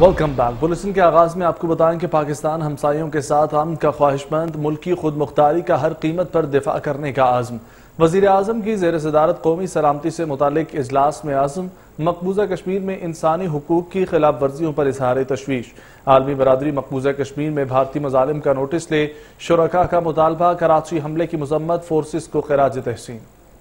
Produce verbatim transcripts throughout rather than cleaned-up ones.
Welcome back. Bulletin के आगाज में आपको बताएं कि पाकिस्तान हमसायों के साथ अमन का ख्वाहिशमंद, मुल्की खुद मुख्तारी का हर कीमत पर दिफा करने का आज़म। वजीर आजम की ज़ेर सदारत कौमी सलामती से मुतालिक इजलास में आज़म मकबूजा कश्मीर में इंसानी हुकूक की खिलाफ वर्जियों पर इजहार तशवीश। आलमी बरादरी मकबूजा कश्मीर में भारतीय मजालिम का नोटिस ले, शुरका का मुतालबा, कराची हमले की मजम्मत, फोर्सेस को खिराज तहसीन।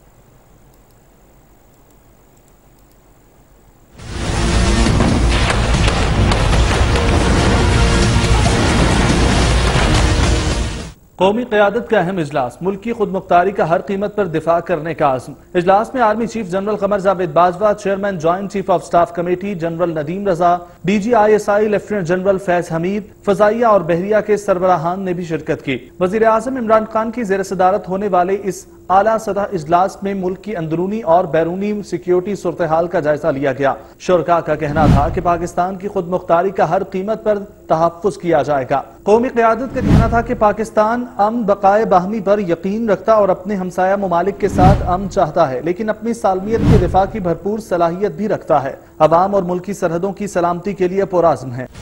कौमी क़यादत का अहम इजलास, मुल्की खुद मुख्तारी का हर कीमत पर दिफा करने का आज़म। इजलास में army chief general Qamar Javed Bajwa, chairman joint chief of staff committee general Nadeem Raza, D G I S I lieutenant general Faiz Hameed, फजाइया और बहरिया के सरबराहान ने भी शिरकत की। वजीर आजम इमरान खान की ज़ेर सदारत होने वाले इस आला सतह इजलास में मुल्क की अंदरूनी और बैरूनी सिक्योरिटी सूरत हाल का जायजा लिया गया। शुरका का कहना था कि पाकिस्तान की खुद मुख्तारी का हर कीमत पर तहफ़्फ़ुज़ किया जाएगा। कौमी क़यादत का कहना था कि पाकिस्तान अमन बकाए बाहमी पर यकीन रखता और अपने हमसाया ममालिक के साथ अमन चाहता है, लेकिन अपनी सालमियत के दिफा की भरपूर सलाहियत भी रखता है। अवाम और मुल्की सरहदों की सलामती के लिए पुरआज़्म है।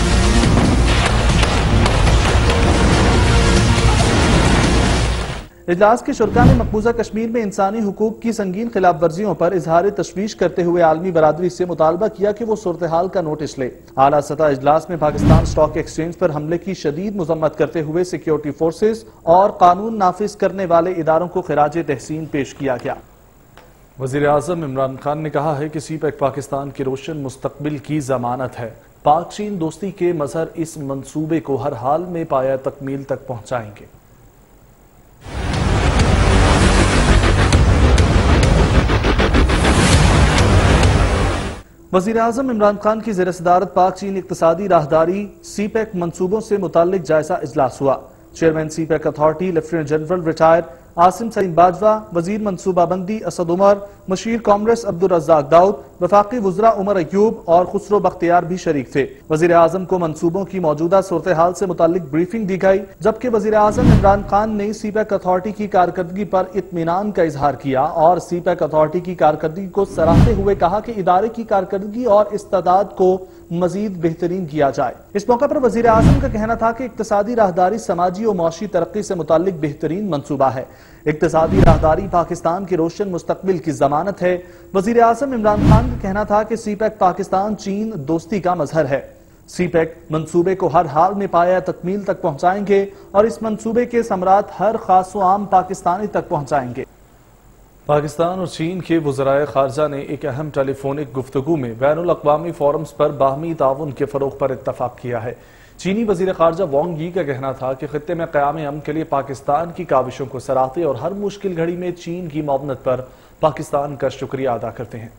इजलास के शुरका ने मकबूजा कश्मीर में इंसानी हुकूक की संगीन खिलाफ वर्जियों पर इजहार तशवीश करते हुए आलमी बरादरी से मुतालबा किया कि वो सूरत हाल का नोटिस ले। आला सतह इजलास में पाकिस्तान स्टॉक एक्सचेंज पर हमले की शदीद मजम्मत करते हुए सिक्योरिटी फोर्सेज और कानून नाफिज करने वाले इदारों को खिराज तहसीन पेश किया गया। वजीर आजम इमरान खान ने कहा है कि सी पैक पाकिस्तान के रोशन मुस्तकबिल की जमानत है। पाक चीन दोस्ती के मजहर इस मंसूबे को हर हाल में पाया तकमील तक पहुंचाएंगे। वज़ीर आज़म इमरान खान की ज़ेर सदारत पाक चीन इक़्तिसादी राहदारी सी पैक मंसूबों से मुताल्लिक जायजा इजलास हुआ। Chairman CPEC authority lieutenant general retired Asim Saeed Bajwa, वजीर मनसूबाबंदी असद उमर, मशीर कांग्रेस अब्दुल रज़्ज़ाक दाऊद, वफाकी वज़रा उमर अयूब और खुसरो बख्तियार भी शरीक थे। वज़ीर आज़म को मंसूबों की मौजूदा सूरत हाल से मुताल्लिक ब्रीफिंग दी गई, जबकि वज़ीर आज़म इमरान खान ने सी पैक अथॉरिटी की कारकर्दगी पर इत्मीनान का इजहार किया और सी पैक अथॉरिटी की कारकर्दगी को सराहते हुए कहा कि इदारे की कारकर्दगी और इस्तादाद को मजीद बेहतरीन किया जाए। इस मौके पर वज़ीर आज़म का कहना था कि इक़्तिसादी राहदारी समाजी और मौशी तरक्की से मुताल्लिक बेहतरीन मंसूबा है। इक़्तिसादी राहदारी पाकिस्तान के रोशन मुस्तकबिल की जमानत है। वज़ीर आज़म इमरान खान का कहना था कि सी पैक पाकिस्तान चीन दोस्ती का मजहर है। सी पैक मंसूबे को हर हाल में पाया तकमील तक पहुंचाएंगे और इस मंसूबे के समरात हर खास व आम पाकिस्तानी तक पहुंचाएंगे। पाकिस्तान और चीन के वज़राए ख़ारजा ने एक अहम टेलीफोनिक गुफ्तगू में बैनुल अक़वामी फोरम्स पर बाहमी ताउन के फ़रोग़ पर इत्तफ़ाक़ किया है। चीनी वज़ीर ख़ारजा वांग यी का कहना था कि ख़ित्ते में क़याम अमन के लिए पाकिस्तान की काविशों को सराहते और हर मुश्किल घड़ी में चीन की मौनत पर पाकिस्तान का शुक्रिया अदा करते हैं।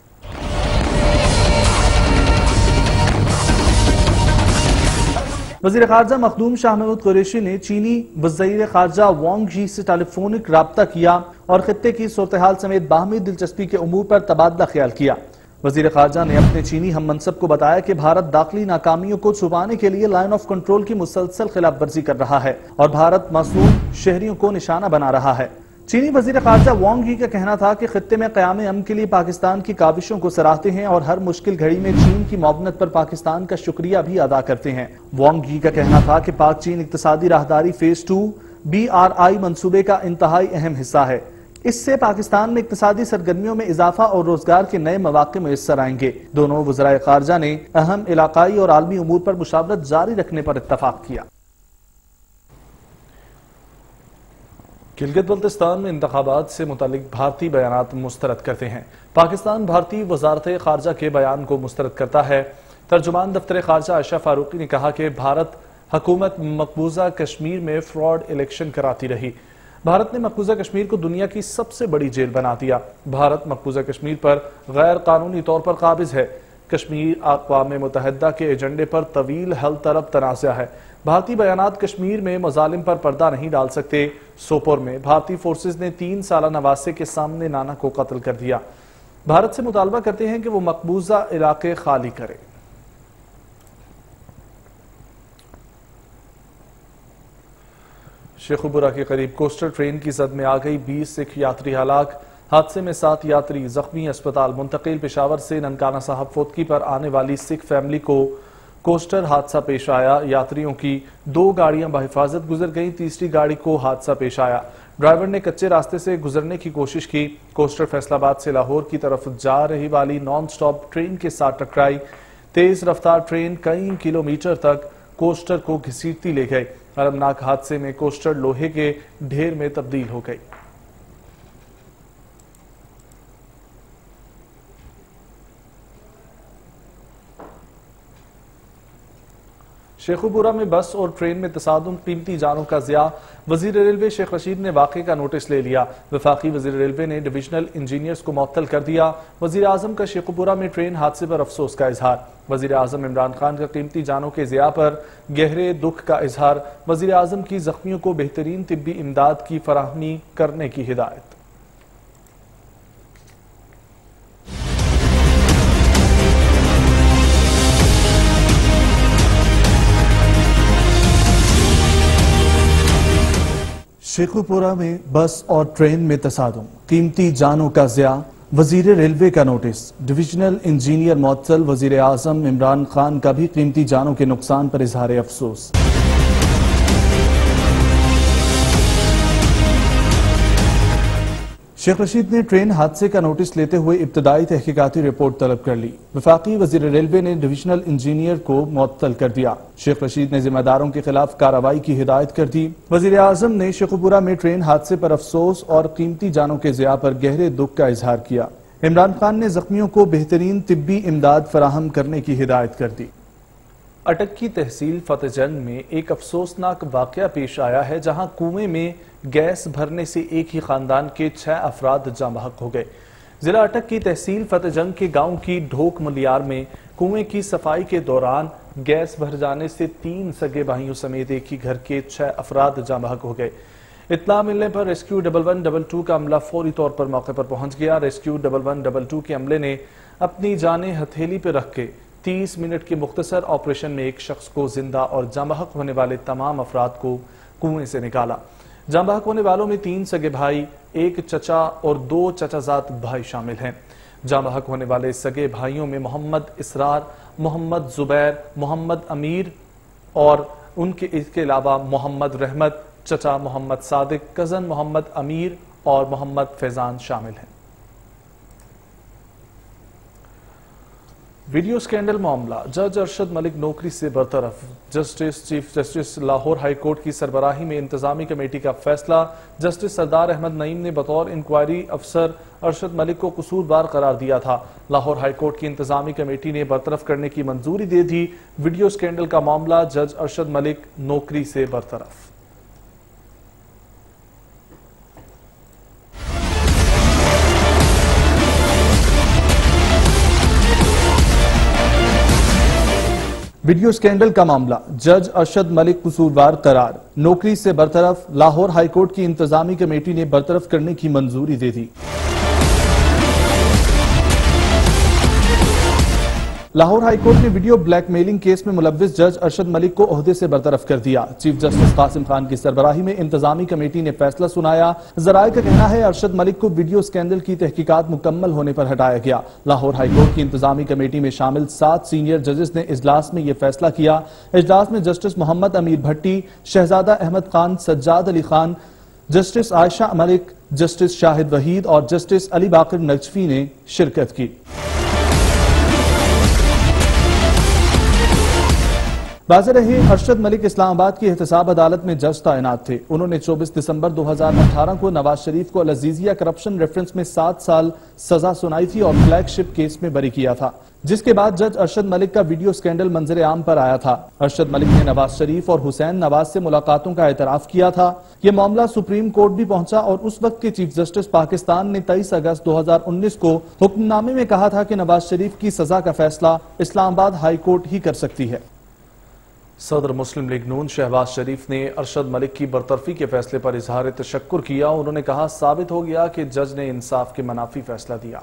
वज़ीर ख़ारजा मखदूम शाह महमूद कुरैशी ने चीनी वज़ीर ख़ारजा वांग यी से टेलीफोनिक राब्ता किया और खित्ते की सूरत हाल समेत बाहमी दिलचस्पी के उमूर पर तबादला ख्याल किया। वज़ीर ख़ारजा ने अपने चीनी हम मनसब को बताया कि भारत दाखिली नाकामियों को छुपाने के लिए लाइन ऑफ कंट्रोल की मुसलसल खिलाफ वर्जी कर रहा है और भारत मासूम शहरियों को निशाना बना रहा है। चीनी वज़ीर ख़ारजा वांग यी का कहना था कि खित्ते में क़याम अमन के लिए पाकिस्तान की काविशों को सराहते हैं और हर मुश्किल घड़ी में चीन की मौनत पर पाकिस्तान का शुक्रिया भी अदा करते हैं। वांग यी का कहना था कि पाक चीन इक़्तिसादी राहदारी phase two B R I मंसूबे का इंतहाई अहम हिस्सा है। इससे पाकिस्तान में इक़्तिसादी सरगर्मियों में इजाफा और रोजगार के नए मौके मुयस्सर आएंगे। दोनों वज़राए ख़ारजा ने अहम इलाकाई और आलमी उमूर पर मुशावरत जारी रखने पर इत्तफ़ाक़ किया। गिलगित बल्तिस्तान में इंतखाबात से मुतालिक भारतीय बयानात मुस्तरद करते हैं। पाकिस्तान भारतीय वजारत ख़ारजा के बयान को मुस्तरद करता है। तर्जुमान दफ्तर ख़ारजा आयशा फारूकी ने कहा कि भारत हुकूमत मकबूजा कश्मीर में फ्रॉड इलेक्शन कराती रही। भारत ने मकबूजा कश्मीर को दुनिया की सबसे बड़ी जेल बना दिया। भारत मकबूजा कश्मीर पर गैर कानूनी तौर पर काबिज है। कश्मीर अक़वाम मुत्तहिदा के एजेंडे पर तवील हल तलब तनाज़ा है। भारतीय बयानात कश्मीर में मजालिम पर पर्दा नहीं डाल सकते। सोपोर में भारतीय फोर्सेज ने तीन साल नवासे के सामने नाना को कत्ल कर दिया। भारत से मुतालबा करते हैं कि वो मकबूजा इलाके खाली करे। शेखुपुरा के करीब कोस्टर ट्रेन की जद में आ गई, बीस सिख यात्री हलाक। हादसे में सात यात्री जख्मी, अस्पताल मुंतकिल। पेशावर से ननकाना साहब फोतकी पर आने वाली सिख फैमिली को कोस्टर हादसा पेश आया। यात्रियों की दो गाड़ियां बहिफाजत गुजर गईं, तीसरी गाड़ी को हादसा पेश आया। ड्राइवर ने कच्चे रास्ते से गुजरने की कोशिश की। कोस्टर फैसलाबाद से लाहौर की तरफ जा रही वाली नॉन स्टॉप ट्रेन के साथ टकराई। तेज रफ्तार ट्रेन कई किलोमीटर तक कोस्टर को घसीटती ले गई। अलमनाक हादसे में कोस्टर लोहे के ढेर में तब्दील हो गई। शेखुपुरा में बस और ट्रेन में तसादुम, कीमती जानों का ज़िया। वजीर रेलवे शेख रशीद ने वाक़े का नोटिस ले लिया। वफाकी वजीर रेलवे ने डिविजनल इंजीनियर्स को मुअत्तल कर दिया। वजीर आजम का शेखुपुरा में ट्रेन हादसे पर अफसोस का इजहार। वजीर आजम इमरान खान का कीमती जानों के ज़िया पर गहरे दुख का इजहार। वजीर आजम की जख्मियों को बेहतरीन तिब्बी इमदाद की फराहमी करने की हिदायत। शेखुपुरा में बस और ट्रेन में तसादुम, कीमती जानों का ज़िया। वजीर रेलवे का नोटिस। डिविजनल इंजीनियर मुअत्तल। वजीर आजम इमरान खान का भी कीमती जानों के नुकसान पर इजहार अफसोस। शेख रशीद ने ट्रेन हादसे का नोटिस लेते हुए इब्तदाई तहकीकाती रिपोर्ट तलब कर ली। वफाकी वजीर रेलवे ने डिविजनल इंजीनियर को मुअत्तल कर दिया। शेख रशीद ने जिम्मेदारों के खिलाफ कार्रवाई की हिदायत कर दी। वजीर आजम ने शेखुपुरा में ट्रेन हादसे पर अफसोस और कीमती जानों के ज़िया पर गहरे दुख का इजहार किया। इमरान खान ने जख्मियों को बेहतरीन तिब्बी इमदाद फराहम करने की हिदायत कर दी। अटक की तहसील फतेहजंग में एक अफसोसनाक वाकया पेश आया है, जहां कुएं में गैस भरने से एक ही खानदान के छह अफराद जाँ बहक हो गए। जिला अटक की तहसील फतेहजंग के गांव की ढोक मलियार में कुएं की सफाई के दौरान गैस भर जाने से तीन सगे भाइयों समेत एक ही घर के छह अफराद जाँ बहक हो गए। इत्तला मिलने पर rescue double one double two का अमला फौरी तौर पर मौके पर पहुंच गया। Rescue double one double two के अमले ने अपनी जानें हथेली पर रख के तीस मिनट के मुख्तसर ऑपरेशन में एक शख्स को जिंदा और जाँ बहक होने वाले तमाम अफराद को कुएं से निकाला। जाँ बहक होने वालों में तीन सगे भाई, एक चचा और दो चचाजात भाई शामिल हैं। जाँ बहक होने वाले सगे भाइयों में मोहम्मद इसरार, मोहम्मद जुबैर, मोहम्मद अमीर और उनके इसके अलावा मोहम्मद रहमत, चचा मोहम्मद सादिक, कजन मोहम्मद अमीर और मोहम्मद फैजान शामिल हैं। वीडियो स्कैंडल मामला। जज अरशद मलिक नौकरी से बरतरफ। Justice chief justice Lahore high court की सरबराही में इंतजामी कमेटी का फैसला। जस्टिस सरदार अहमद नईम ने बतौर इंक्वायरी अफसर अरशद मलिक को कसूरवार करार दिया था। लाहौर हाई कोर्ट की इंतजामी कमेटी ने बरतरफ करने की मंजूरी दे दी। वीडियो स्कैंडल का मामला। जज अरशद मलिक नौकरी से बरतरफ। वीडियो स्कैंडल का मामला। जज अरशद मलिक कसूरवार करार, नौकरी से बरतरफ। लाहौर हाईकोर्ट की इंतजामी कमेटी ने बरतरफ करने की मंजूरी दे दी। लाहौर हाईकोर्ट ने वीडियो ब्लैकमेलिंग केस में मुलव्विस जज अरशद मलिक को ओहदे से बरतरफ कर दिया। चीफ जस्टिस कासिम खान की सरबराही में इंतजामी कमेटी ने फैसला सुनाया। जराये का कहना है अरशद मलिक को वीडियो स्कैंडल की तहकीकात मुकम्मल होने पर हटाया गया। लाहौर हाईकोर्ट की इंतजामी कमेटी में शामिल सात सीनियर जजेस ने इजलास में यह फैसला किया। इजलास में justice Mohammad Ameer Bhatti, Shahzada Ahmed Khan, Sajjad Ali Khan, justice Ayesha Malik, justice Shahid Waheed और जस्टिस अली बाकर नजफी ने शिरकत की। बाज़ रहे अरशद मलिक इस्लामाबाद की एहतसाब अदालत में जज तैनात थे। उन्होंने चौबीस दिसंबर दो हजार अठारह को नवाज शरीफ को अल-अज़ीज़िया करप्शन रेफरेंस में सात साल सजा सुनाई थी और फ्लैगशिप केस में बरी किया था, जिसके बाद जज अरशद मलिक का वीडियो स्कैंडल मंजर आम पर आया था। अरशद मलिक ने नवाज शरीफ और हुसैन नवाज से मुलाकातों का एतराफ किया था। यह मामला सुप्रीम कोर्ट भी पहुंचा और उस वक्त के चीफ जस्टिस पाकिस्तान ने तेईस अगस्त दो हजार उन्नीस को हुक्मनामे में कहा था कि नवाज शरीफ की सजा का फैसला इस्लामाबाद हाई कोर्ट ही कर सकती है। सदर मुस्लिम लीग नून शहबाज शरीफ ने अरशद मलिक की बरतरफी के फैसले पर इजहार तशक्कुर किया। उन्होंने कहा, साबित हो गया कि जज ने इंसाफ के मनाफी फैसला दिया।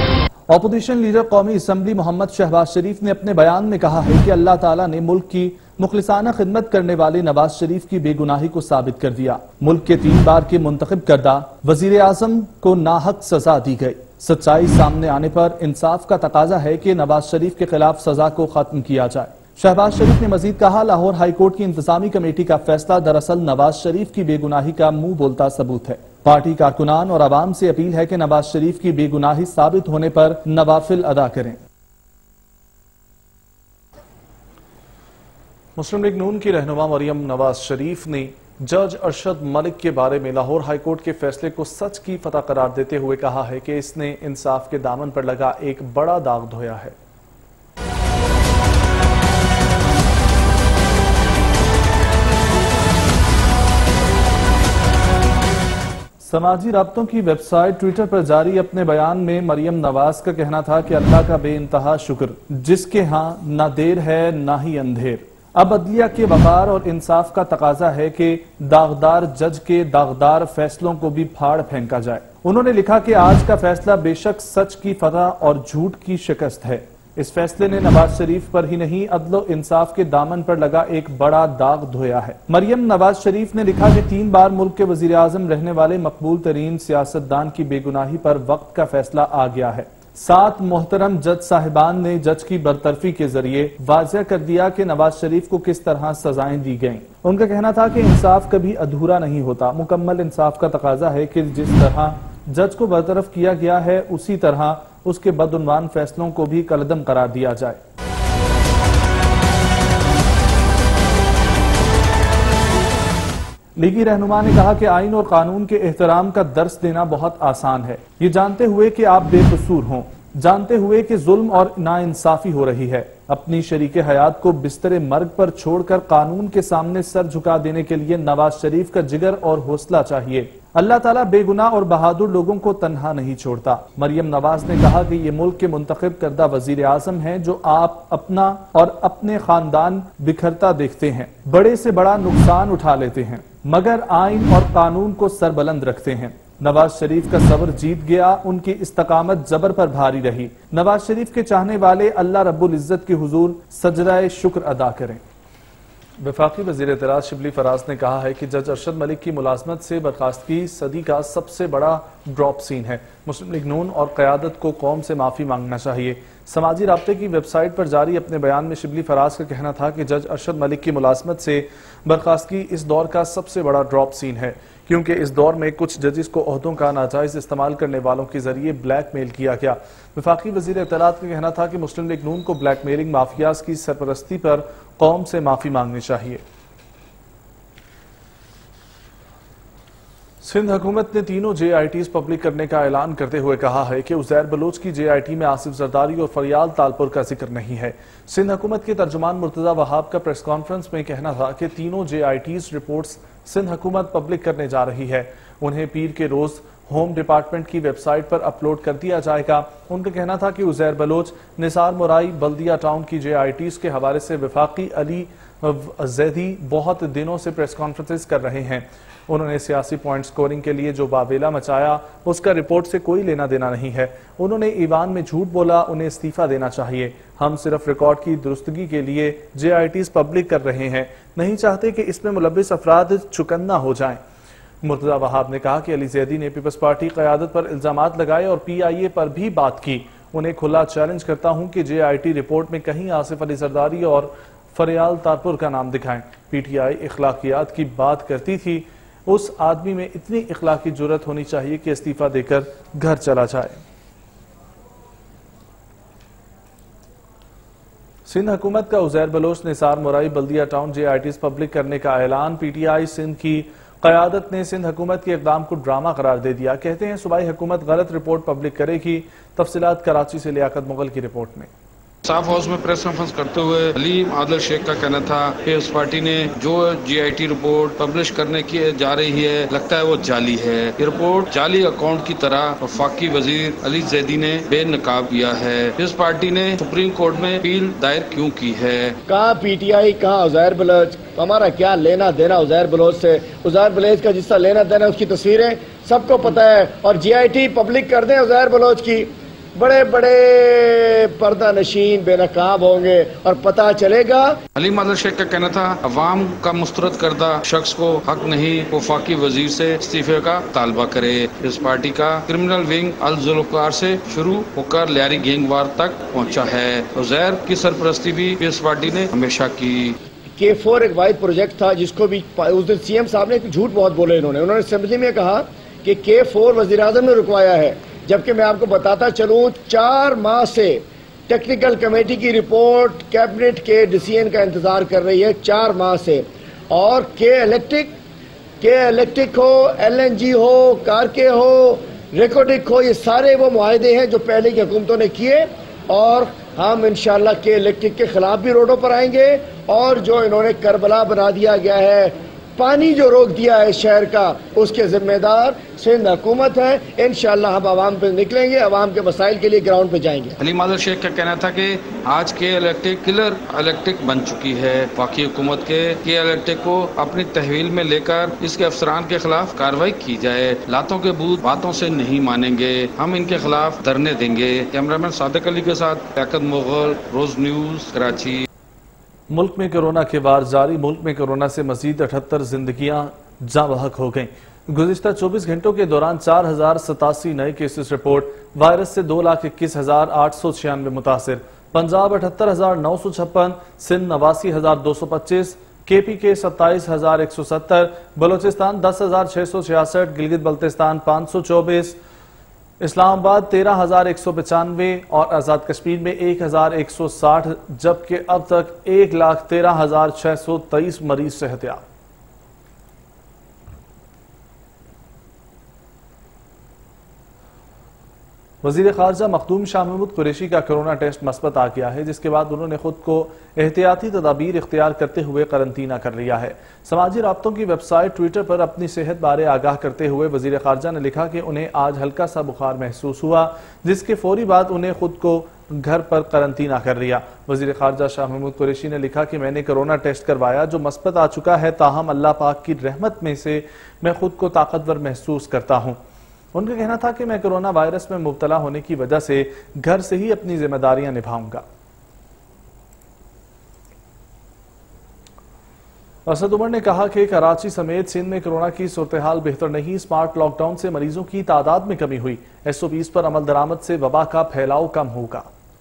अपोजिशन लीडर कौमी असम्बली मोहम्मद शहबाज शरीफ ने अपने बयान में कहा है कि अल्लाह ताला ने मुल्क की मुखलिसाना खिदमत करने वाले नवाज शरीफ की बेगुनाही को साबित कर दिया। मुल्क के तीन बार के मुंतखब करदा वजीर आजम को नाहक सजा दी गई। सच्चाई सामने आने पर इंसाफ का तकाजा है कि नवाज शरीफ के खिलाफ सजा को खत्म किया जाए। शहबाज शरीफ ने मजीद कहा, लाहौर हाईकोर्ट की इंतजामी कमेटी का फैसला दरअसल नवाज शरीफ की बेगुनाही का मुंह बोलता सबूत है। पार्टी कारकुनान और आवाम से अपील है कि नवाज शरीफ की बेगुनाही साबित होने पर नवाफिल अदा करें। मुस्लिम लीग नून की रहनुमा मरियम नवाज शरीफ ने जज अरशद मलिक के बारे में लाहौर हाईकोर्ट के फैसले को सच की फतह करार देते हुए कहा है कि इसने इंसाफ के दामन पर लगा एक बड़ा दाग धोया है। समाजी राब्तों की वेबसाइट ट्विटर पर जारी अपने बयान में मरियम नवाज का कहना था कि अल्लाह का बेइंतहा शुक्र, जिसके हां ना देर है ना ही अंधेर। अब अदलिया के वकार और इंसाफ का तकाजा है कि दागदार जज के दागदार फैसलों को भी फाड़ फेंका जाए। उन्होंने लिखा कि आज का फैसला बेशक सच की फतह और झूठ की शिकस्त है। इस फैसले ने नवाज शरीफ पर ही नहीं अदलो इंसाफ के दामन पर लगा एक बड़ा दाग धोया है। मरियम नवाज शरीफ ने लिखा कि तीन बार मुल्क के वजीर आजम रहने वाले मकबूल तरीन सियासतदान की बेगुनाही पर वक्त का फैसला आ गया है। सात मोहतरम जज साहिबान ने जज की बरतरफी के जरिए वाज़ेह कर दिया कि नवाज शरीफ को किस तरह सजाएं दी गईं। उनका कहना था कि इंसाफ कभी अधूरा नहीं होता, मुकम्मल इंसाफ का तकाजा है कि जिस तरह जज को बरतरफ किया गया है उसी तरह उसके बदउनवान फैसलों को भी कलदम करार दिया जाए। लीगी रहनुमा ने कहा कि आइन और कानून के एहतराम का दर्स देना बहुत आसान है। ये जानते हुए कि आप बेकसूर हों, जानते हुए कि जुल्म और नाइंसाफी हो रही है, अपनी शरीके हयात को बिस्तरे मर्ग पर छोड़कर कानून के सामने सर झुका देने के लिए नवाज शरीफ का जिगर और हौसला चाहिए। अल्लाह ताला बेगुनाह और बहादुर लोगों को तन्हा नहीं छोड़ता। मरियम नवाज ने कहा कि ये मुल्क के मुंतखब करदा वजीर आजम हैं जो आप अपना और अपने खानदान बिखरता देखते हैं, बड़े से बड़ा नुकसान उठा लेते हैं, मगर आइन और कानून को सरबुलंद रखते हैं। नवाज शरीफ का सब्र जीत गया, उनकी इस्तकामत जबर पर भारी रही। नवाज शरीफ के चाहने वाले अल्लाह रब्बुल इज्जत के हुजूर सजदाए शुक्र अदा करें। वफाकी वजीर इत्तलात शिबली फराज ने कहा है कि जज अरशद मलिक की मुलाजमत से बर्खास्तगी सदी का सबसे बड़ा ड्रॉप सीन है। मुस्लिम लीग नून और क़यादत को कौम से माफी मांगना चाहिए। समाजी राब्ते की वेबसाइट पर जारी अपने बयान में शिबली फराज का कहना था कि जज अरशद मलिक की मुलाजमत से बर्खास्तगी इस दौर का सबसे बड़ा ड्रॉप सीन है, क्योंकि इस दौर में कुछ जजेस को ओहदों का नाजायज इस्तेमाल करने वालों के जरिए ब्लैकमेल किया गया। वफाकी वजीर इत्तलात का कहना था कि मुस्लिम लीग नून को ब्लैकमेलिंग माफियाज की सरपरस्ती पर कौम से माफी मांगनी चाहिए। सिंध हुकूमत ने तीनों जे आई टीज पब्लिक करने का ऐलान करते हुए कहा है कि उज़ैर बलोच की जे आई टी में आसिफ जरदारी और फरियाल तालपुर का जिक्र नहीं है। सिंध हुकूमत के तर्जुमान मुर्तजा वहाब का प्रेस कॉन्फ्रेंस में कहना था कि तीनों J I Ts reports Sindh हुकूमत पब्लिक करने जा रही है, उन्हें पीर के रोज होम डिपार्टमेंट की वेबसाइट पर अपलोड कर दिया जाएगा। उनका कहना था कि उज़ैर बलोच, निसार मुराई, बल्दिया टाउन की जे आई टीज के हवाले से वफाकी अली जैदी बहुत दिनों से प्रेस कॉन्फ्रेंसेस कर रहे हैं। उन्होंने सियासी पॉइंट स्कोरिंग के लिए जो बावेला मचाया उसका रिपोर्ट से कोई लेना देना नहीं है। उन्होंने ईवान में झूठ बोला, उन्हें इस्तीफा देना चाहिए। हम सिर्फ रिकॉर्ड की दुरुस्तगी के लिए जे आई टीज पब्लिक कर रहे हैं, नहीं चाहते कि इसमें मुलव्विस अफराद चुकन्ना हो जाएं। मुर्तजा वहाब ने कहा कि अली जैदी ने पीपल्स पार्टी क़यादत पर इल्जामात लगाए और पी आई ए पर भी बात की। उन्हें खुला चैलेंज करता हूं कि जे आई टी रिपोर्ट में कहीं आसिफ अली जरदारी और फरियाल तारपुर का नाम दिखाएं। पी टी आई इखलाकियात की बात करती थी, उस आदमी में इतनी इखलाकी जुर्रत होनी चाहिए कि इस्तीफा देकर घर चला जाए। सिंध हुकूमत का Uzair Baloch, Nisar Murai, Baldia town J I Ts public करने का ऐलान। पी टी आई सिंध की क़यादत ने सिंध हुकूमत के इक़दाम को ड्रामा करार दे दिया। कहते हैं सूबाई हुकूमत गलत रिपोर्ट पब्लिक करेगी। तफसीलात कराची से लियाकत मुगल की रिपोर्ट में। साफ हाउस में प्रेस कॉन्फ्रेंस करते हुए अली आदिल शेख का कहना था कि उस पार्टी ने जो G I T report publish करने की जा रही है, लगता है वो जाली है। ये रिपोर्ट जाली अकाउंट की तरह वफाकी वजीर अली जैदी ने बेनकाब किया है। इस पार्टी ने सुप्रीम कोर्ट में अपील दायर क्यों की है? कहाँ पी टी आई, कहाँ उज़ैर बलोच? हमारा क्या लेना देना उज़ैर बलोच से? उज़ैर बलोच का जिसका लेना देना उसकी तस्वीरें सबको पता है, और जी आई टी पब्लिक कर दें उज़ैर बलोच की। बड़े बड़े पर्दा नशीन बेनकाब होंगे और पता चलेगा। हलीम आदिल शेख का कहना था अवाम का मुस्तरद करदा शख्स को हक नहीं वफाकी वजीर से इस्तीफे का तालबा करे। इस पार्टी का क्रिमिनल विंग अल जुल्फकार से शुरू होकर लियारी गैंगवार तक पहुंचा है। उज़ैर की सरपरस्ती भी इस पार्टी ने हमेशा की। के फोर एक वाइड प्रोजेक्ट था जिसको भी उस दिन सीएम साहब ने झूठ बहुत बोले। इन्होंने उन्होंने असेंबली में कहा कि के फोर वजीर आजम ने रुकवाया है, जबकि मैं आपको बताता चलूं चार माह से टेक्निकल कमेटी की रिपोर्ट कैबिनेट के डिसीजन का इंतजार कर रही है, चार माह से। और के इलेक्ट्रिक के इलेक्ट्रिक हो, एलएनजी हो, कारके हो, रेकोडिक हो, ये सारे वो मुआहदे हैं जो पहले की हुकूमतों ने किए और हम इंशाल्लाह के इलेक्ट्रिक के खिलाफ भी रोडों पर आएंगे। और जो इन्होंने करबला बना दिया गया है, पानी जो रोक दिया है शहर का, उसके जिम्मेदार सिंध हुकूमत है। इंशाल्लाह हम आवाम पे निकलेंगे, आवाम के मसाइल के लिए ग्राउंड पे जाएंगे। हलीम आदिल शेख का कहना था कि आज के इलेक्ट्रिक किलर इलेक्ट्रिक बन चुकी है। बाकी हुकूमत के के इलेक्ट्रिक को अपनी तहवील में लेकर इसके अफसरान के खिलाफ कार्रवाई की जाए। लातों के बूथ बातों से नहीं मानेंगे, हम इनके खिलाफ धरने देंगे। कैमरामैन सादिक अली के साथ लियाकत मुगल, रोज न्यूज, कराची। मुल्क में कोरोना के वार जारी। मुल्क में कोरोना से मजीद अठहत्तर जिंदगियां जाँ बहक हो गईं। गुज़िश्ता चौबीस घंटों के दौरान चार हजार सतासी नए केसेस रिपोर्ट। वायरस से दो लाख इक्कीस हजार आठ सौ छियानवे मुतासिर। पंजाब अठहत्तर हजार नौ सौ छप्पन, सिंध नवासी हजार दो सौ पच्चीस, के पी के सत्ताईस हजार एक सौ सत्तर, बलोचिस्तान दस हजार छह सौ छियासठ, गिलगित बल्तिस्तान पाँच सौ चौबीस, इस्लामाबाद तेरह हजार एक सौ पचानवे और आजाद कश्मीर में एक हजार एक सौ साठ, जबकि अब तक एक लाख तेरह हजार छह सौ तेईस मरीज सेहतयाब। वजीर खारजा मखदूम शाह महमूद कुरैशी का कोरोना टेस्ट मस्बत आ गया है, जिसके बाद उन्होंने खुद को एहतियाती तदाबीर इख्तियार करते हुए करंतना कर लिया है। समाजी राब्तों की वेबसाइट ट्विटर पर अपनी सेहत बारे आगाह करते हुए वजीर खारजा ने लिखा कि उन्हें आज हल्का सा बुखार महसूस हुआ, जिसके फौरी बाद उन्हें खुद को घर पर करंतना कर लिया। वजीर खारजा शाह महमूद कुरैशी ने लिखा कि मैंने कोरोना टेस्ट करवाया जो मस्बत आ चुका है, ताहम अल्लाह पाक की रहमत में से मैं खुद को ताकतवर महसूस करता हूँ। उनका कहना था कि मैं कोरोना वायरस में मुब्तला होने की वजह से घर से ही अपनी जिम्मेदारियां निभाऊंगा। असद उमर ने कहा कि कराची समेत सिंध में कोरोना की सूरत हाल बेहतर नहीं। स्मार्ट लॉकडाउन से मरीजों की तादाद में कमी हुई। एस ओ पीज़ पर अमल दरामद से वबा का फैलाव कम होगा।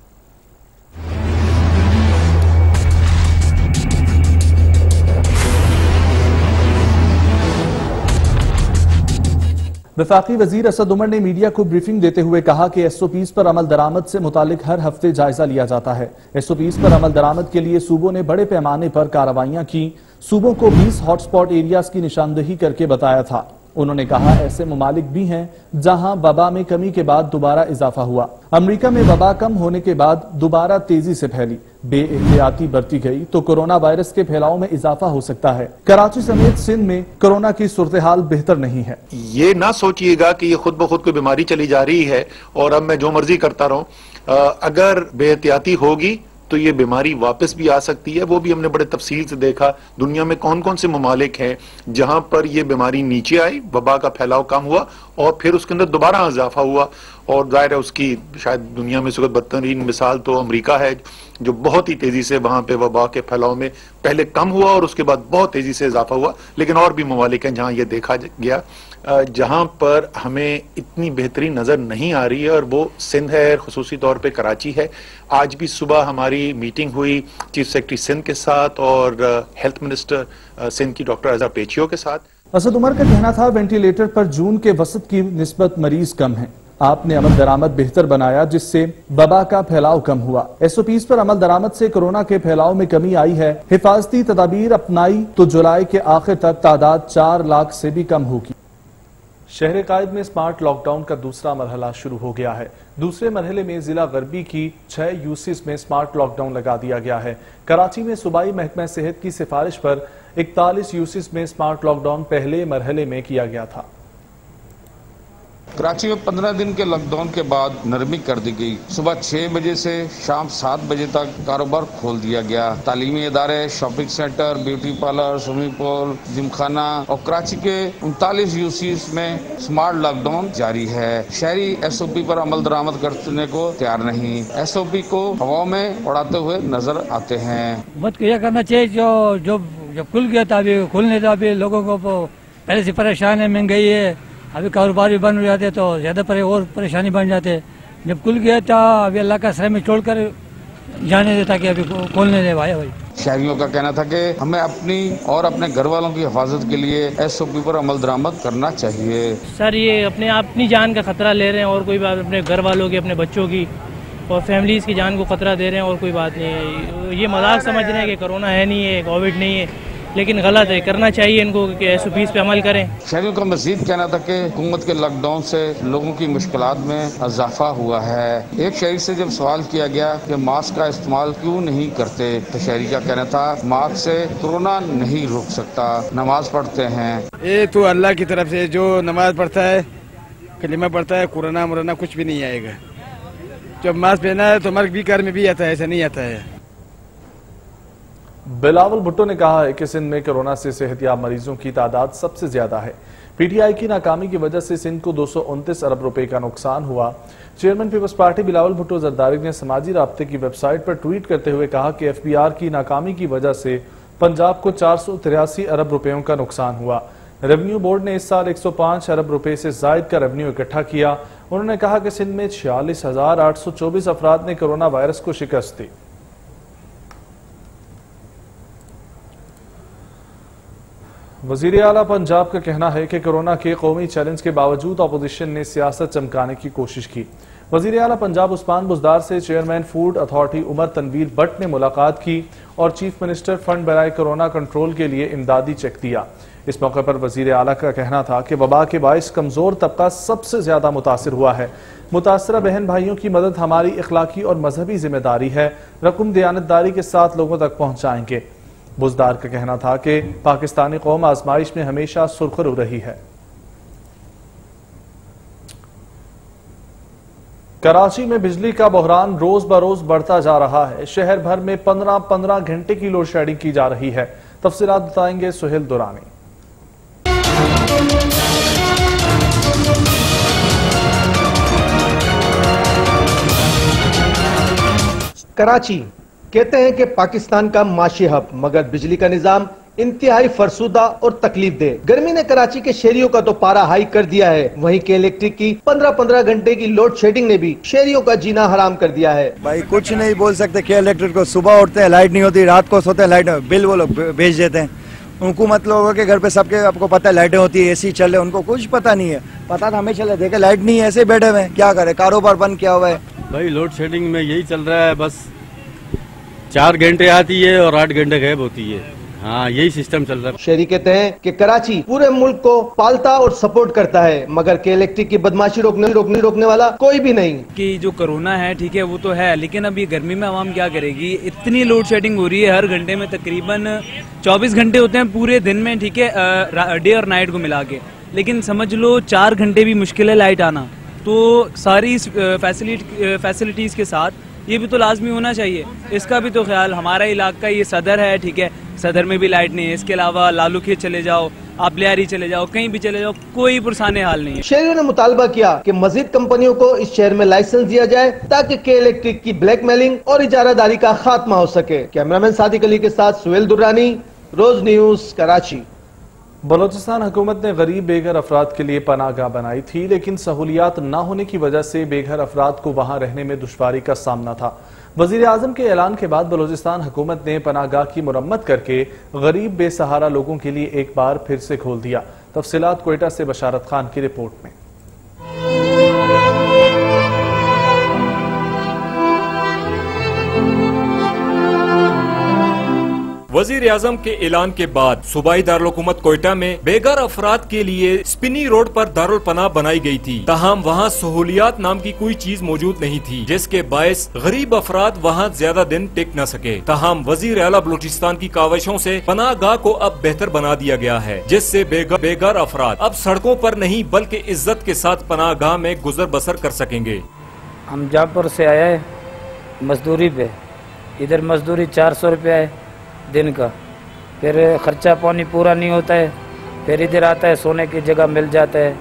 वफाकी वजीर असद उमर ने मीडिया को ब्रीफिंग देते हुए कहा कि एस ओ पीज़ पर अमल दरामद से मुतालिक हर हफ्ते जायजा लिया जाता है। एस ओ पीज़ पर अमल दरामद के लिए सूबों ने बड़े पैमाने पर कार्रवाइयां की। सूबों को बीस हॉटस्पॉट एरियाज की निशानदेही करके बताया था। उन्होंने कहा ऐसे ममालिक भी हैं जहां वबा में कमी के बाद दोबारा इजाफा हुआ। अमेरिका में वबा कम होने के बाद दोबारा तेजी से फैली। बेएहतियाती बरती गई तो कोरोना वायरस के फैलाव में इजाफा हो सकता है। कराची समेत सिंध में कोरोना की सूरत हाल बेहतर नहीं है। ये ना सोचिएगा कि ये खुद ब खुद कोई बीमारी चली जा रही है और अब मैं जो मर्जी करता रहूं। अगर बेएहतियाती होगी तो ये बीमारी वापस भी आ सकती है। वो भी हमने बड़े तफसील से देखा दुनिया में कौन कौन से ममालिक हैं जहां पर ये बीमारी नीचे आई, वबा का फैलाव कम हुआ और फिर उसके अंदर दोबारा इजाफा हुआ। और जाहिर है उसकी शायद दुनिया में सबसे बदतरीन मिसाल तो अमेरिका है, जो बहुत ही तेजी से वहां पे वबा के फैलाव में पहले कम हुआ और उसके बाद बहुत तेजी से इजाफा हुआ। लेकिन और भी ममालिक हैं जहां ये देखा गया, जहां पर हमें इतनी बेहतरीन नजर नहीं आ रही है, और वो सिंध है, खुसूसी तौर पे कराची है। आज भी सुबह हमारी मीटिंग हुई चीफ सेक्रेटरी सिंध के साथ और हेल्थ मिनिस्टर सिंध की डॉक्टर अजहर पेचियो के साथ। असद उमर का कहना था वेंटिलेटर पर जून के वसत की निस्बत मरीज कम है। आपने अमल दरामद बेहतर बनाया जिससे वबा का फैलाव कम हुआ। एस ओ पीज़ पर अमल दरामद से कोरोना के फैलाव में कमी आई है। हिफाजती तदाबीर अपनाई तो जुलाई के आखिर तक तादाद चार लाख से भी कम होगी। शहर कायद में स्मार्ट लॉकडाउन का दूसरा मरहला शुरू हो गया है। दूसरे मरहले में जिला गरबी की छह यूसीस में स्मार्ट लॉकडाउन लगा दिया गया है। कराची में सूबाई महकमा सेहत की सिफारिश पर इकतालीस यूसीस में स्मार्ट लॉकडाउन पहले मरहले में किया गया था। कराची में पंद्रह दिन के लॉकडाउन के बाद नरमी कर दी गई। सुबह छह बजे से शाम सात बजे तक कारोबार खोल दिया गया। तालीमी इदारे, shopping centre, beauty parlour, swimming pool, gymkhana और कराची के उनतालीस यूसीज में स्मार्ट लॉकडाउन जारी है। शहरी एस ओ पी पर अमल दरामद करने को तैयार नहीं, एस ओ पी को हवा में उड़ाते हुए नजर आते हैं। मत यह करना चाहिए जो जो जब खुल गया था, अभी खुलने तो अभी लोगों को पहले से परेशान है, महंगाई है, अभी कारोबार भी बंद हो जाते तो ज्यादा परे और परेशानी बन जाते। जब खुल गया था अभी अल्लाह का सहम छोड़कर जाने देता कि अभी खोलने दे भाई भाई। शहरियों का कहना था कि हमें अपनी और अपने घर वालों की हिफाजत के लिए एस ओ पी पर अमल दरामद करना चाहिए। सर ये अपने अपनी जान का खतरा ले रहे हैं और कोई बात, अपने घर वालों की, अपने बच्चों की और फैमिलीज की जान को खतरा दे रहे हैं और कोई बात नहीं है। ये मजाक समझ रहे हैं कि कोरोना है नहीं है, कोविड नहीं है, लेकिन गलत है। करना चाहिए इनको कि एस ओ पीज़ पे अमल करें। शहरियों का मजीद कहना था कि हुकूमत के लॉकडाउन से लोगों की मुश्किलात में इजाफा हुआ है। एक शहरी से जब सवाल किया गया कि मास्क का इस्तेमाल क्यों नहीं करते, तो शहरी का कहना था मास्क से कोरोना नहीं रुक सकता, नमाज पढ़ते हैं। ये तो अल्लाह की तरफ से जो नमाज पढ़ता है, कलिमा पढ़ता है, कोरोना मोरोना कुछ भी नहीं आएगा। जब मास्क पहना है तो मर्ग भी घर में भी आता है, ऐसा नहीं आता है। बिलावल भुट्टो ने कहा है कि सिंध में कोरोना से सेहतयाब मरीजों की तादाद सबसे ज्यादा है। पीटीआई की नाकामी की वजह से सिंध को दो सौ उनतीस अरब रुपए का नुकसान हुआ। Chairman peoples party Bilawal Bhutto Zardari ने समाजी राब्ते की वेबसाइट पर ट्वीट करते हुए कहा कि एफ बी आर की नाकामी की वजह से पंजाब को चार सौ तिरासी अरब रुपयों का नुकसान हुआ। रेवेन्यू बोर्ड ने इस साल एक सौ पांच अरब रुपए से जायद का रेवेन्यू इकट्ठा किया। उन्होंने कहा कि सिंध में छियालीस हजार आठ सौ चौबीस अफराद ने कोरोना वायरस को शिकस्त दी। वजीर आला पंजाब का कहना है कि कोरोना के कौमी चैलेंज के बावजूद अपोजिशन ने सियासत चमकाने की कोशिश की। वजीर आला पंजाब उस्मान बुज़दार से chairman food authority Umar Tanveer Bhatt ने मुलाकात की और चीफ मिनिस्टर फंड बराए कोरोना कंट्रोल के लिए इमदादी चेक दिया। इस मौके पर वजीर आला का कहना था कि वबा के बाइस कमजोर तबका सबसे ज्यादा मुतासिर हुआ है। मुतासरा बहन भाइयों की मदद हमारी इखलाकी और मजहबी जिम्मेदारी है, रकम दयानतदारी के साथ लोगों तक पहुंचाएंगे। बुज़दार का कहना था कि पाकिस्तानी कौम आजमाइश में हमेशा सुरखरू रही है। कराची में बिजली का बहरान रोज बरोज बढ़ता जा रहा है। शहर भर में पंद्रह पंद्रह घंटे की लोड शेडिंग की जा रही है। तफसीलात बताएंगे सुहेल दुरानी। कराची कहते हैं कि पाकिस्तान का माशी हब, मगर बिजली का निजाम इंतहाई फरसुदा और तकलीफ दे। गर्मी ने कराची के शहरियों का तो पारा हाई कर दिया है, वहीं के इलेक्ट्रिक की पंद्रह पंद्रह घंटे की लोड शेडिंग ने भी शहरियों का जीना हराम कर दिया है। भाई कुछ नहीं बोल सकते के इलेक्ट्रिक को, सुबह उठते हैं लाइट नहीं होती, रात को सोते हैं लाइट, बिल वो लोग भेज देते हैं। उनको मतलब के घर पे सबके आपको पता है लाइटें होती है, एसी चल रहे, उनको कुछ पता नहीं है। पता था हमें चले, देखे लाइट नहीं है, ऐसे बैठे हुए, क्या करे, कारोबार बंद किया हुआ है। भाई लोड शेडिंग में यही चल रहा है, बस चार घंटे आती है और आठ घंटे गायब होती है। हाँ, यही सिस्टम चल रहा है। शहरी कहते हैं कि कराची पूरे मुल्क को पालता और सपोर्ट करता है, मगर के इलेक्ट्रिक की बदमाशी रोकने रोकने रोकने वाला कोई भी नहीं। कि जो कोरोना है ठीक है वो तो है, लेकिन अभी गर्मी में आवाम क्या करेगी। इतनी लोड शेडिंग हो रही है, हर घंटे में तकरीबन चौबीस घंटे होते हैं पूरे दिन में, ठीक है, डे और नाइट को मिला के। लेकिन समझ लो चार घंटे भी मुश्किल है लाइट आना, तो सारी फैसिलिटीज के साथ ये भी तो लाजमी होना चाहिए। इसका भी तो ख्याल, हमारा इलाका ये सदर है, ठीक है, सदर में भी लाइट नहीं है। इसके अलावा लालू खेत चले जाओ, आप लियारी चले जाओ, कहीं भी चले जाओ, कोई पुरसाने हाल नहीं है। शहरियों ने मुतालबा किया कि मजीद कंपनियों को इस शहर में लाइसेंस दिया जाए ताकि के इलेक्ट्रिक की ब्लैकमेलिंग और इजारादारी का खात्मा हो सके। कैमरामैन सादिक अली के साथ सुहेल दुर्रानी, रोज न्यूज, कराची। बलोचिस्तान हुकूमत ने गरीब बेघर अफराद के लिए पनाहगाह बनाई थी, लेकिन सहूलियात न होने की वजह से बेघर अफराद को वहां रहने में दुश्वारी का सामना था। वजीर आजम के ऐलान के बाद बलोचिस्तान हुकूमत ने पनाहगाह की मुरम्मत करके गरीब बेसहारा लोगों के लिए एक बार फिर से खोल दिया। तफसीलात क्वेटा से बशारत खान की रिपोर्ट में। वजीर आजम के ऐलान के बाद सूबाई दारुल-हुकूमत कोयटा में बेघर अफराद के लिए स्पिनी रोड पर दारुल पनाह बनाई गई थी। ताहम वहाँ सहूलियात नाम की कोई चीज मौजूद नहीं थी, जिसके बायस गरीब अफराद वहाँ ज्यादा दिन टिक न सके। ताहम वजीर आला बलूचिस्तान की काविशों से पनाह गाह को अब बेहतर बना दिया गया है, जिससे बेघर बेघर अफराद अब सड़कों पर नहीं बल्कि इज्जत के साथ पनाह गाह में गुजर बसर कर सकेंगे। हम जयपुर से आए हैं मजदूरी पे, इधर मजदूरी चार सौ रुपया है दिन का, फिर खर्चा पानी पूरा नहीं होता है, फिर इधर आता है सोने की जगह मिल जाता है।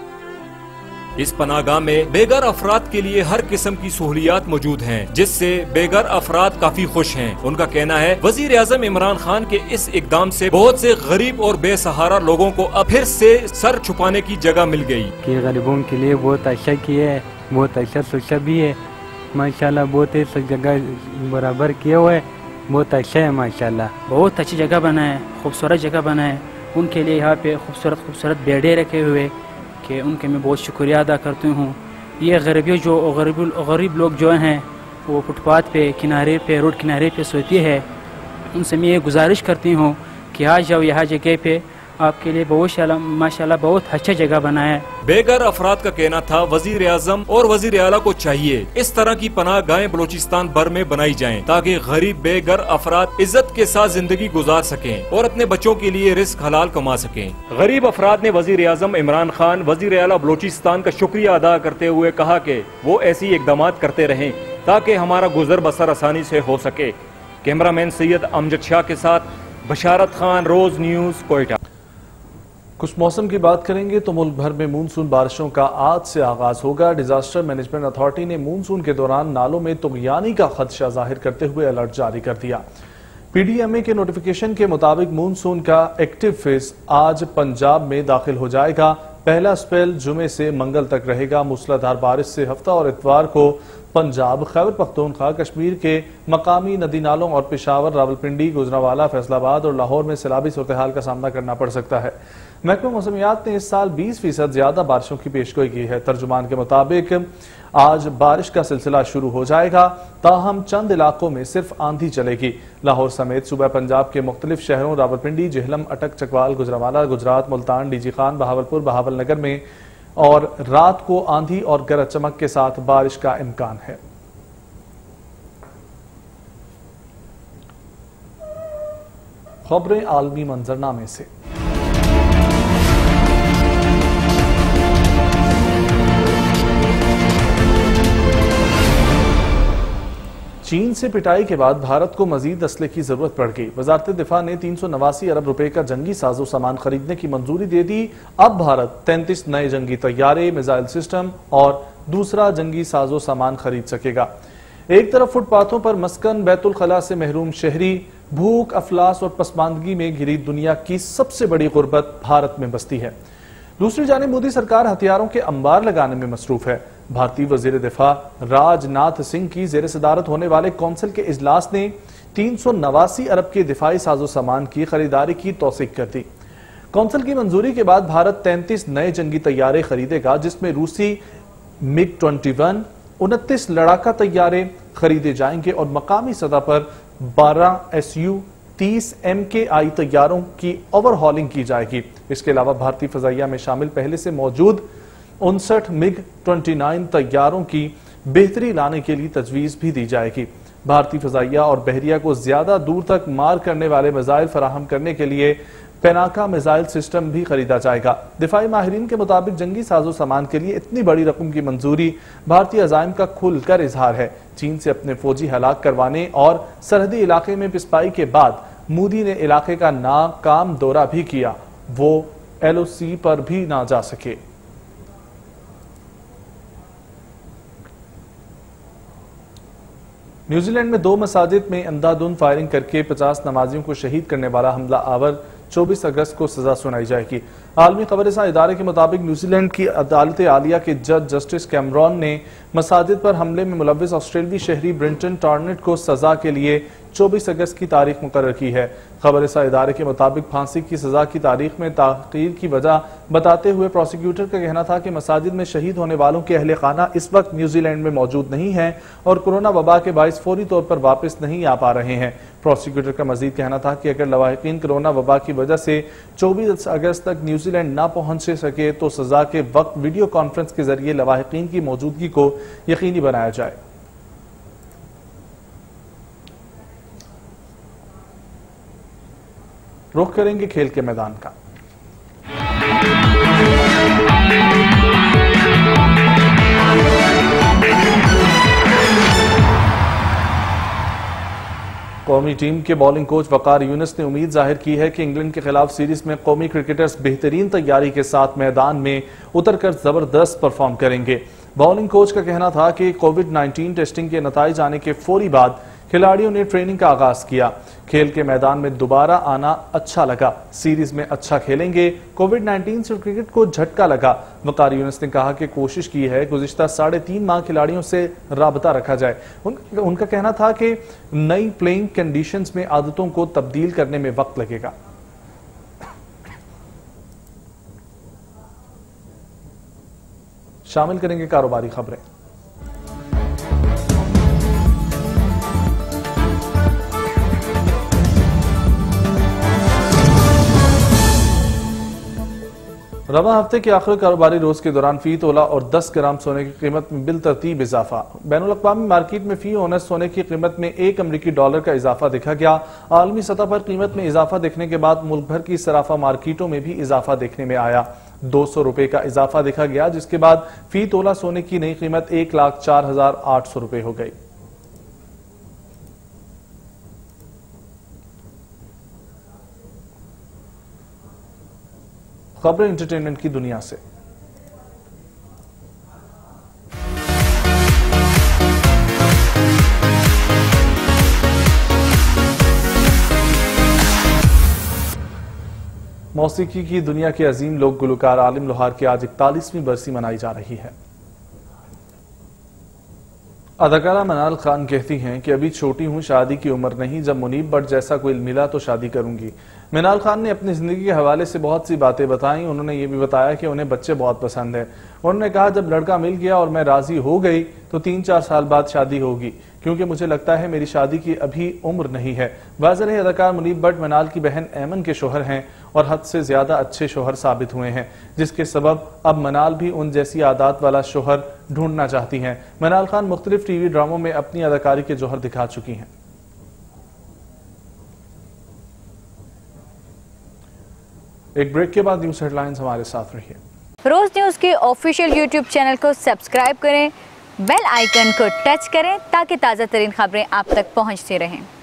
इस पनाहगाह में बेघर अफराद के लिए हर किस्म की सहूलियात मौजूद हैं, जिससे बेघर अफराद काफी खुश हैं। उनका कहना है वजीर आजम इमरान खान के इस इकदाम से बहुत से गरीब और बेसहारा लोगों को अब फिर से सर छुपाने की जगह मिल गई। कि गरीबों के लिए बहुत अच्छा किया है, बहुत अच्छा सोचा भी है माशाल्लाह, बहुत ही सब जगह बराबर किए हुए, बहुत अच्छा है माशाल्लाह। बहुत अच्छी जगह बना है, खूबसूरत जगह बना है। उनके लिए यहाँ पे खूबसूरत खूबसूरत बेड़े रखे हुए कि उनके मैं बहुत शुक्रिया अदा करती हूँ। ये गरीबी जो गरीब गरीब लोग जो हैं वो फुटपाथ पे किनारे पे रोड किनारे पे सोती है, उनसे मैं ये गुजारिश करती हूँ कि आ जाओ यहाँ जगह पे, आपके लिए बहुत माशाल्लाह बहुत अच्छा जगह बना है। बेघर अफराद का कहना था वजीर आजम और वजीर आला को चाहिए इस तरह की पनाह गाहें बलूचिस्तान भर में बनाई जाएं, ताकि गरीब बेघर अफराद इज्जत के साथ जिंदगी गुजार सकें और अपने बच्चों के लिए रिस्क हलाल कमा सकें। गरीब अफराद ने वजीर आजम इमरान खान, वजीर आला बलूचिस्तान का शुक्रिया अदा करते हुए कहा कि वो ऐसी इकदाम करते रहें ताकि हमारा गुजर बसर आसानी से हो सके। कैमरामैन सैयद अमजद शाह के साथ बशारत खान, रोज न्यूज, कोयटा। कुछ मौसम की बात करेंगे तो मुल्क भर में मानसून बारिशों का आज से आगाज होगा। डिजास्टर मैनेजमेंट अथॉरिटी ने मानसून के दौरान नालों में तुगयानी का खदशा जाहिर करते हुए अलर्ट जारी कर दिया। पीडीएमए के नोटिफिकेशन के मुताबिक मानसून का एक्टिव फेज आज पंजाब में दाखिल हो जाएगा। पहला स्पेल जुमे से मंगल तक रहेगा। मूसलाधार बारिश से हफ्ता और इतवार को पंजाब, खैबर पख्तूनख्वा, कश्मीर के मकामी नदी नालों और पेशावर, रावलपिंडी, गुजरांवाला, फैसलाबाद और लाहौर में सैलाबी सूरत-ए-हाल का सामना करना पड़ सकता है। महकमा मौसमियात ने इस साल बीस फीसद ज्यादा बारिशों की पेशगोई की है। तर्जुमान के मुताबिक आज बारिश का सिलसिला शुरू हो जाएगा, ताहम चंद इलाकों में सिर्फ आंधी चलेगी। लाहौर समेत सूबा पंजाब के मुख्तलिफ शहरों रावलपिंडी, जेहलम, अटक, चकवाल, गुजरांवाला, गुजरात, मुल्तान, डीजी खान, बहावलपुर, बहावल नगर में और रात को आंधी और गरज चमक के साथ बारिश का इम्कान है। खबरें आलमी मंजरनामे से। चीन से पिटाई के बाद भारत को मजीद असले की जरूरत पड़ गई। वजारत दिफा ने तीन सौ नवासी अरब रुपए का जंगी साजो सामान खरीदने की मंजूरी दे दी। अब भारत तैंतीस नए जंगी तैयारे, मिसाइल सिस्टम और दूसरा जंगी साजो सामान खरीद सकेगा। एक तरफ फुटपाथों पर मस्कन, बैतुल खला से महरूम शहरी, भूख, अफलास और पसमानदगी में घिरी दुनिया की सबसे बड़ी गुर्बत भारत में बसती है। दूसरी जानिब मोदी सरकार हथियारों के अंबार लगाने में मसरूफ है। भारतीय वजीर दिफा राजनाथ सिंह की जेर सदारत होने वाले कौंसिल के इजलास ने तीन सौ नवासी अरब के दिफाई साजो सामान की खरीदारी की तौसीक कर दी। कौंसिल की मंजूरी के बाद भारत तैंतीस नए जंगी तैयारे खरीदेगा, जिसमें रूसी मिग ट्वेंटी वन, उनतीस लड़ाका तैयारे खरीदे जाएंगे और मकामी सतह पर बारह एस यू, तीस एम के आई तैयारों की ओवरहॉलिंग की जाएगी। इसके अलावा भारतीय फजाइया में शामिल पहले से मौजूद उनसठ मिग उनतीस तैयारों की बेहतरी लाने के लिए तजवीज भी दी जाएगी। भारतीय फजाइया और बहरिया को ज्यादा दूर तक मार करने वाले मिसाइल फराहम करने के लिए पेनाका मिसाइल सिस्टम भी खरीदा जाएगा। दिफाई माहिरीन के मुताबिक जंगी साजो सामान के लिए इतनी बड़ी रकम की मंजूरी भारतीय अजाइम का खुलकर इजहार है। चीन से अपने फौजी हलाक करवाने और सरहदी इलाके में पिसपाई के बाद मोदी ने इलाके का नाकाम दौरा भी किया, वो एल ओ सी पर भी ना जा सके। न्यूजीलैंड में दो मसाजिद में अंधाधुंध फायरिंग करके पचास नमाजियों को शहीद करने वाला हमला आवर चौबीस अगस्त को सजा सुनाई जाएगी। आलमी खबरसां इदारे के मुताबिक न्यूजीलैंड की अदालत आलिया के जज जस्टिस कैमरॉन ने मसाजिद पर हमले में मुलव्विस ऑस्ट्रेलियाई शहरी ब्रिंटन टॉर्नेट को सजा के लिए चौबीस अगस्त की तारीख मुकर्रर की है। खबरसां इदारे के मुताबिक फांसी की सजा की तारीख में ताखीर की वजह बताते हुए प्रोसिक्यूटर का कहना था कि मसाजिद में शहीद होने वालों के अहले खाना इस वक्त न्यूजीलैंड में मौजूद नहीं है और कोरोना वबा के बाइस फौरी तौर पर वापस नहीं आ पा रहे हैं। प्रोसिक्यूटर का मजीद कहना था कि अगर लवाहिकीन कोरोना वबा की वजह से चौबीस अगस्त तक न्यूजीलैंड न पहुंच सके तो सजा के वक्त वीडियो कॉन्फ्रेंस के जरिए लवाहिकीन की मौजूदगी को यकीनी बनाया जाए। रुख करेंगे खेल के मैदान का। कौमी टीम के बॉलिंग कोच वकार यूनुस ने उम्मीद जाहिर की है कि इंग्लैंड के खिलाफ सीरीज में कौमी क्रिकेटर्स बेहतरीन तैयारी के साथ मैदान में उतरकर जबरदस्त परफॉर्म करेंगे। बॉलिंग कोच का कहना था कि कोविड नाइन्टीन टेस्टिंग के नतीजे आने के फौरी बाद खिलाड़ियों ने ट्रेनिंग का आगाज किया। खेल के मैदान में दोबारा आना अच्छा लगा, सीरीज में अच्छा खेलेंगे। कोविड नाइन्टीन से क्रिकेट को झटका लगा। वकार यूनुस ने कहा कि कोशिश की है गुज़िश्ता साढ़े तीन माह खिलाड़ियों से राबता रखा जाए। उन, उनका कहना था कि नई प्लेइंग कंडीशंस में आदतों को तब्दील करने में वक्त लगेगा। शामिल करेंगे कारोबारी खबरें। रवा हफ्ते के आखिरी कारोबारी रोज के दौरान फी तोला और दस ग्राम सोने की कीमत में बिल तरतीब इजाफा। बैनुल अक़वामी मार्केट में फी ओनस सोने की कीमत में एक अमरीकी डॉलर का इजाफा देखा गया। आलमी सतह पर कीमत में इजाफा देखने के बाद मुल्क भर की सराफा मार्केटों में भी इजाफा देखने में आया। दो सौ रुपए का इजाफा देखा गया, जिसके बाद फी तोला सोने की नई कीमत एक लाख चार हजार आठ सौ रुपए हो गई। खबरें एंटरटेनमेंट की दुनिया से। मौसीकी की दुनिया के अजीम लोक गुलकार आलिम लोहार की आज इकतालीसवीं बरसी मनाई जा रही है। अदाकारा मनाल खान कहती हैं कि अभी छोटी हूं, शादी की उम्र नहीं, जब मुनीब भट्ट जैसा कोई मिला तो शादी करूंगी। मिनाल खान ने अपनी जिंदगी के हवाले से बहुत सी बातें बताई। उन्होंने ये भी बताया कि उन्हें बच्चे बहुत पसंद हैं। उन्होंने कहा, जब लड़का मिल गया और मैं राजी हो गई तो तीन चार साल बाद शादी होगी, क्योंकि मुझे लगता है मेरी शादी की अभी उम्र नहीं है। वाज़ेह है, अदाकार मुनीब भट्ट मिनाल की बहन ऐमन के शोहर हैं और हद से ज्यादा अच्छे शोहर साबित हुए हैं, जिसके सबब अब मिनाल भी उन जैसी आदत वाला शोहर ढूंढना चाहती हैं। मिनाल खान मुख्तलिफ टीवी ड्रामों में अपनी अदाकारी के जौहर दिखा चुकी हैं। एक ब्रेक के बाद न्यूज हेडलाइंस हमारे साथ रहिए। रोज न्यूज के ऑफिशियल यूट्यूब चैनल को सब्सक्राइब करें, बेल आइकन को टच करें ताकि ताज़ा तरीन खबरें आप तक पहुंचती रहें।